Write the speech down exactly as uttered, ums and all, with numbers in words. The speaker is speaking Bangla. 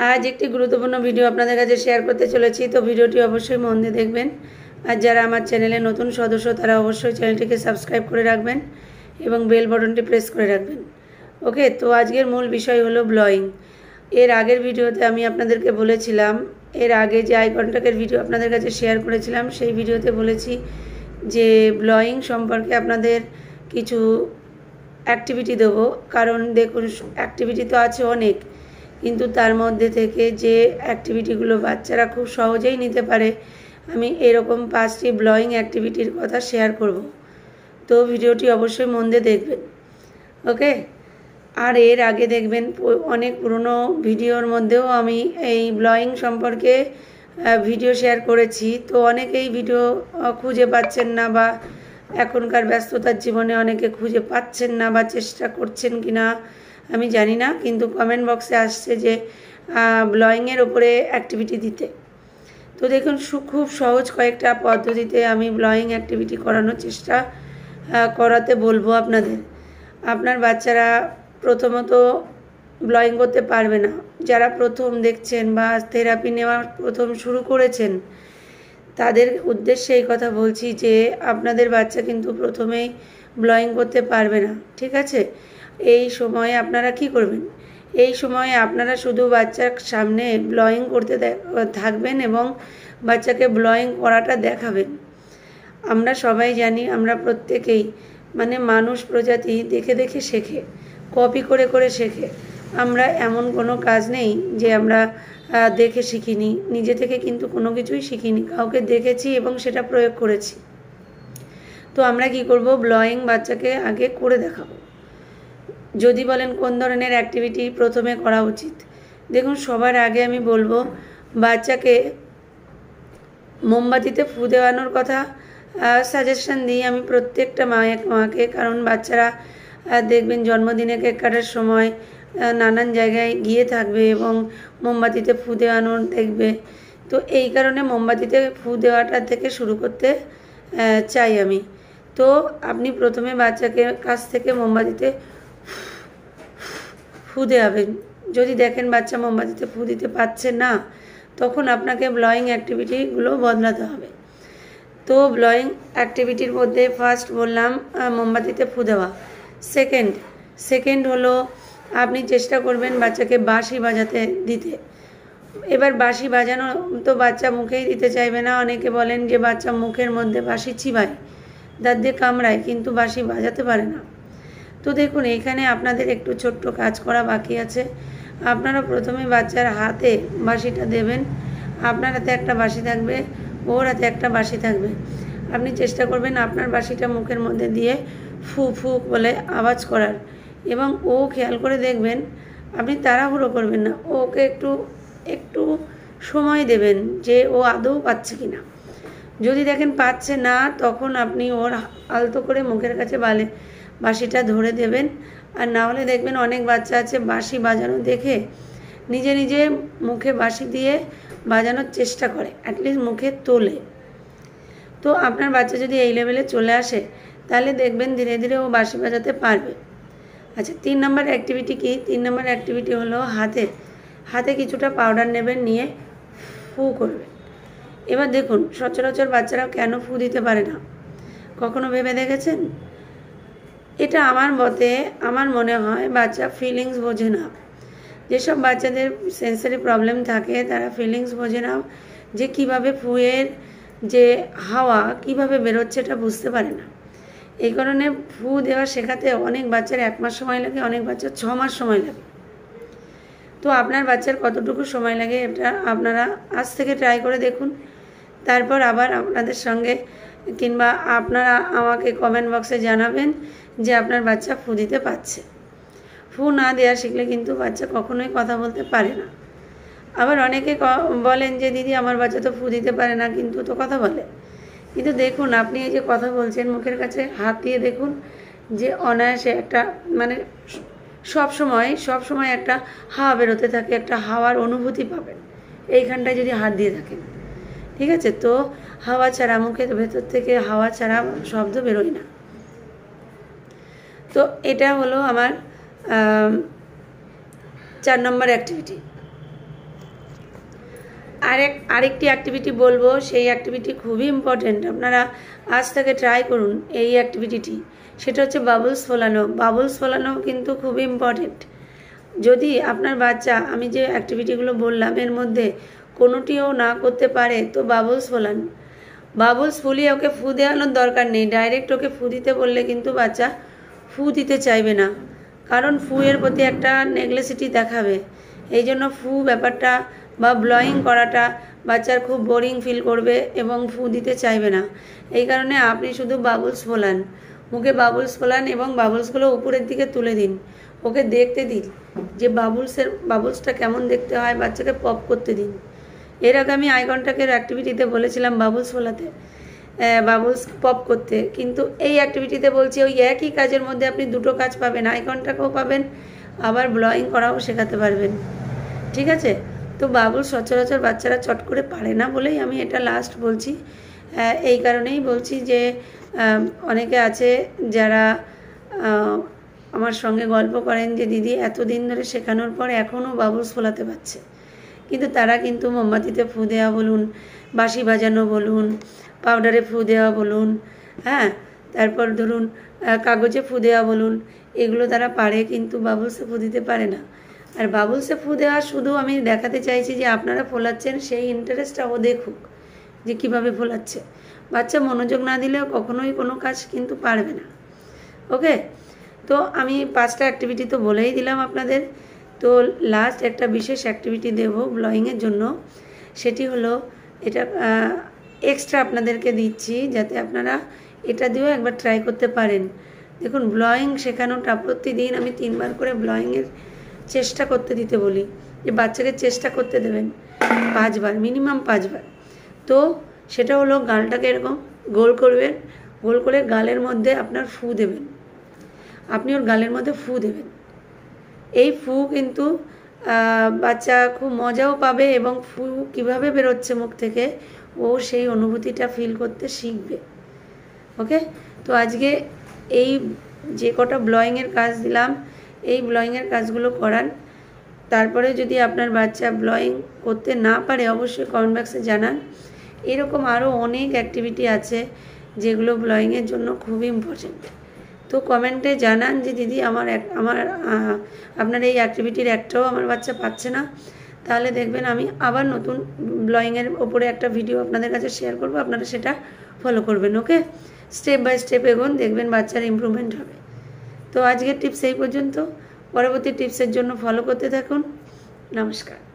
आज एक गुरुत्वपूर्ण भिडियो आपनादेर काछे शेयर करते चलेछि। तो भिडियोटी अवश्यई मन दिए देखबेन और जारा आमार चैनेले नतून सदस्य तारा अवश्यई चैनलटिके सबस्क्राइब करे राखबेन एबं बेल बटनटी प्रेस करे राखबेन। ओके, तो आजकेर मूल विषय हलो ब्लयिंग। एर आगेर भिडियोते आमी आपनादेरके बोलेछिलाम, एर आगे जे आई कन्टैक्टेर भिडियो आपनादेर काछे शेयर करेछिलाम सेई भिडियोते बोलेछि जे ब्लयिंग सम्पर्के आपनादेर किछु एक्टिविटी देबो। कारण देखुन एक्टिविटी तो आछे अनेक, किन्तु तार मध्य थेके जे एक्टिविटीगुलो बाच्चारा खूब सहजेई निते पारे आमी एरकम पाँचटी ब्लयिंग एक्टिविटीर कथा शेयर करब। तो भिडियोटी अवश्यई मन दिए देखबेन। ओके, और एर आगे देखबेन अनेक पुरानो भिडियोर मध्येও आमी এই ব্লয়িং সম্পর্কে ভিডিও শেয়ার করেছি। তো অনেকেই ভিডিও খুঁজে পাচ্ছেন না বা এখনকার ব্যস্ততার জীবনে অনেকে খুঁজে পাচ্ছেন না বা চেষ্টা করছেন কিনা আমি জানি না, কিন্তু কমেন্ট বক্সে আসছে যে ব্লয়িংয়ের উপরে অ্যাক্টিভিটি দিতে। তো দেখুন খুব সহজ কয়েকটা পদ্ধতিতে আমি ব্লয়িং অ্যাক্টিভিটি করানোর চেষ্টা করাতে বলবো আপনাদের। আপনার বাচ্চারা প্রথমত ব্লয়িং করতে পারবে না, যারা প্রথম দেখছেন বা থেরাপি নেওয়া প্রথম শুরু করেছেন তাদের উদ্দেশ্যে এই কথা বলছি যে আপনাদের বাচ্চা কিন্তু প্রথমেই ব্লয়িং করতে পারবে না। ঠিক আছে, এই সময়ে আপনারা কি করবেন, এই সময়ে আপনারা শুধু বাচ্চার সামনে ব্লয়িং করতে থাকবেন এবং বাচ্চাকে ব্লয়িং করাটা দেখাবেন। আমরা সবাই জানি, আমরা প্রত্যেকেই মানে মানুষ প্রজাতি দেখে দেখে শেখে, কপি করে করে শেখে। আমরা এমন কোনো কাজ নেই যে আমরা দেখে শিখিনি, নিজে থেকে কিন্তু কোনো কিছুই শিখিনি, কাউকে দেখেছি এবং সেটা প্রয়োগ করেছি। তো আমরা কি করব, ব্লয়িং বাচ্চাকে আগে করে দেখাবো। যদি বলেন কোন ধরনের অ্যাক্টিভিটি প্রথমে করা উচিত, দেখুন সবার আগে আমি বলবো বাচ্চাকে মোমবাতিতে ফু দেওয়ানোর কথা সাজেশন দিই আমি প্রত্যেকটা মায়ের মাকে। কারণ বাচ্চারা দেখবেন জন্মদিনে কেক কাটার সময় নানান জায়গায় গিয়ে থাকবে এবং মোমবাতিতে ফু দেওয়ানোর দেখবে। তো এই কারণে মোমবাতিতে ফু দেওয়াটা থেকে শুরু করতে চাই আমি। তো আপনি প্রথমে বাচ্চাকে কাছ থেকে মোমবাতিতে ফু দেওয়াবেন। যদি দেখেন বাচ্চা মোমবাতিতে ফু দিতে পারছে না, তখন আপনাকে ব্লয়িং অ্যাক্টিভিটিগুলো বদলাতে হবে। তো ব্লয়িং অ্যাক্টিভিটির মধ্যে ফার্স্ট বললাম মোমবাতিতে ফু দেওয়া। সেকেন্ড সেকেন্ড হলো আপনি চেষ্টা করবেন বাচ্চাকে বাঁশি বাজাতে দিতে। এবার বাঁশি বাজানো তো বাচ্চা মুখেই দিতে চাইবে না। অনেকে বলেন যে বাচ্চা মুখের মধ্যে বাঁশি চিবায়, দাঁত দিয়ে কামড়ায়, কিন্তু বাঁশি বাজাতে পারে না। তো দেখুন এইখানে আপনাদের একটু ছোট্ট কাজ করা বাকি আছে। আপনারা প্রথমে বাচ্চার হাতে বাঁশিটা দেবেন। আপনার হাতে একটা বাঁশি থাকবে, ওর হাতে একটা বাঁশি থাকবে। আপনি চেষ্টা করবেন আপনার বাঁশিটা মুখের মধ্যে দিয়ে ফু ফু বলে আওয়াজ করার, এবং ও খেয়াল করে দেখবেন, আপনি তাড়াহুড়ো করবেন না, ওকে একটু একটু সময় দেবেন যে ও আদৌ পাচ্ছে কি না। যদি দেখেন পাচ্ছে না, তখন আপনি ওর আলতো করে মুখের কাছে বালে বাঁশিটা ধরে দেবেন। আর না হলে দেখবেন অনেক বাচ্চা আছে বাঁশি বাজানো দেখে নিজে নিজে মুখে বাঁশি দিয়ে বাজানোর চেষ্টা করে, অ্যাটলিস্ট মুখে তোলে। তো আপনার বাচ্চা যদি এই লেভেলে চলে আসে তাহলে দেখবেন ধীরে ধীরে ও বাঁশি বাজাতে পারবে। আচ্ছা, তিন নম্বর অ্যাক্টিভিটি কি? তিন নম্বর অ্যাক্টিভিটি হলো হাতে হাতে কিছুটা পাউডার নেবেন, নিয়ে ফু করবেন। এবার দেখুন সচরাচর বাচ্চারা কেন ফু দিতে পারে না, কখনো ভেবে দেখেছেন? এটা আমার মতে আমার মনে হয় বাচ্চা ফিলিংস বোঝে না। যেসব বাচ্চাদের সেন্সারি প্রবলেম থাকে তারা ফিলিংস বোঝে না, যে কিভাবে ফুয়ের যে হাওয়া কিভাবে বেরোচ্ছে এটা বুঝতে পারে না। এই কারণে ফু দেওয়া শেখাতে অনেক বাচ্চার এক মাস সময় লাগে, অনেক বাচ্চার ছ মাস সময় লাগে। তো আপনার বাচ্চার কতটুকু সময় লাগে এটা আপনারা আজ থেকে ট্রাই করে দেখুন। তারপর আবার আপনাদের সঙ্গে কিংবা আপনারা আমাকে কমেন্ট বক্সে জানাবেন যে আপনার বাচ্চা ফু দিতে পারছে। ফু না দেওয়া শিখলে কিন্তু বাচ্চা কখনোই কথা বলতে পারে না। আবার অনেকে বলেন যে দিদি আমার বাচ্চা তো ফু দিতে পারে না, কিন্তু তো কথা বলে। কিন্তু দেখুন আপনি এই যে কথা বলছেন মুখের কাছে হাত দিয়ে দেখুন যে অনায়াসে একটা মানে সব সময় সব সময় একটা হাওয়া বেরোতে থাকে, একটা হাওয়ার অনুভূতি পাবেন এইখানটায় যদি হাত দিয়ে থাকেন। ঠিক আছে, তো হাওয়া ছাড়া মুখের ভেতর থেকে হাওয়া ছাড়া শব্দ বেরোয় না। তো এটা হলো আমার চার নম্বর অ্যাক্টিভিটি। আরেক আরেকটি অ্যাক্টিভিটি বলবো, সেই অ্যাক্টিভিটি খুবই ইম্পর্টেন্ট, আপনারা আজ থেকে ট্রাই করুন এই অ্যাক্টিভিটিটি। সেটা হচ্ছে বাবলস ফোলানো। বাবলস ফোলানো কিন্তু খুবই ইম্পর্টেন্ট। যদি আপনার বাচ্চা আমি যে অ্যাক্টিভিটিগুলো বললাম এর মধ্যে কোনোটিও না করতে পারে তো বাবলস ফোলান। বাবলস ফুলিয়ে ওকে ফু দেওয়ানোর দরকার নেই, ডাইরেক্ট ওকে ফু দিতে বললে কিন্তু বাচ্চা ফু দিতে চাইবে না, কারণ ফু এর প্রতি একটা নেগলেসিটি দেখাবে। এই জন্য ফু ব্যাপারটা বা ব্লয়িং করাটা বাচ্চার খুব বোরিং ফিল করবে এবং ফু দিতে চাইবে না। এই কারণে আপনি শুধু বাবলস ফোলান, মুখে বাবলস ফোলান এবং বাবলসগুলো উপরের দিকে তুলে দিন, ওকে দেখতে দিন যে বাবলসের বাবলসটা কেমন দেখতে হয়, বাচ্চাকে পপ করতে দিন। এর আগে আমি আই কন্ট্যাক্টের অ্যাক্টিভিটিতে বলেছিলাম বাবলস ফোলাতে, বাবলস পপ করতে, কিন্তু এই অ্যাক্টিভিটিতে বলছি ওই একই কাজের মধ্যে আপনি দুটো কাজ পাবেন, আই কন্ট্যাক্টও পাবেন আবার ব্লয়িং করাও শেখাতে পারবেন। ঠিক আছে? তো বাবলস সচরাচর বাচ্চারা চট করে পারে না বলেই আমি এটা লাস্ট বলছি। এই কারণেই বলছি যে অনেকে আছে যারা আমার সঙ্গে গল্প করেন যে দিদি এতদিন ধরে শেখানোর পর এখনও বাবলস ফোলাতে পারছে, কিন্তু তারা কিন্তু মোমবাতিতে ফু দেওয়া বলুন, বাঁশি বাজানো বলুন, পাউডারে ফু দেওয়া বলুন, হ্যাঁ, তারপর ধরুন কাগজে ফু দেওয়া বলুন, এগুলো তারা পারে, কিন্তু বাবলসে ফু দিতে পারে না। আর বাবলসে ফু দেওয়া শুধু আমি দেখাতে চাইছি যে আপনারা ফোলাচ্ছেন সেই ইন্টারেস্টটা ও দেখুক যে কীভাবে ফোলাচ্ছে। বাচ্চা মনোযোগ না দিলেও কখনোই কোনো কাজ কিন্তু পারবে না। ওকে, তো আমি পাঁচটা অ্যাক্টিভিটি তো বলেই দিলাম আপনাদের। তো লাস্ট একটা বিশেষ অ্যাক্টিভিটি দেব ব্লয়িংয়ের জন্য, সেটি হলো এটা এক্সট্রা আপনাদেরকে দিচ্ছি যাতে আপনারা এটা দিয়েও একবার ট্রাই করতে পারেন। দেখুন, ব্লয়িং শেখানোটা প্রতিদিন আমি তিনবার করে ব্লয়িংয়ের চেষ্টা করতে দিতে বলি, যে বাচ্চাকে চেষ্টা করতে দেবেন পাঁচবার, মিনিমাম পাঁচবার। তো সেটা হলো গালটাকে এরকম গোল করবেন, গোল করে গালের মধ্যে আপনার ফু দেবেন, আপনি ওর গালের মধ্যে ফু দেবেন। এই ফু কিন্তু বাচ্চা খুব মজাও পাবে এবং ফু কীভাবে বেরোচ্ছে মুখ থেকে ও সেই অনুভূতিটা ফিল করতে শিখবে। ওকে, তো আজকে এই যে কটা ব্লয়িংয়ের কাজ দিলাম এই ব্লয়িংয়ের কাজগুলো করান। তারপরে যদি আপনার বাচ্চা ব্লয়িং করতে না পারে অবশ্যই কমেন্ট বক্সে জানান। এরকম আরও অনেক অ্যাক্টিভিটি আছে যেগুলো ব্লয়িংয়ের জন্য খুবই ইম্পর্টেন্ট। তো কমেন্টে জানান যে দিদি আমার এক আমার আপনার এই অ্যাক্টিভিটির একটাও আমার বাচ্চা পাচ্ছে না, তাহলে দেখবেন আমি আবার নতুন ব্লয়িংয়ের ওপরে একটা ভিডিও আপনাদের কাছে শেয়ার করব, আপনারা সেটা ফলো করবেন। ওকে, স্টেপ বাই স্টেপ এগোন, দেখবেন বাচ্চার ইমপ্রুভমেন্ট হবে। তো আজকের টিপস এই পর্যন্ত, পরবর্তী টিপসের জন্য ফলো করতে থাকুন। নমস্কার।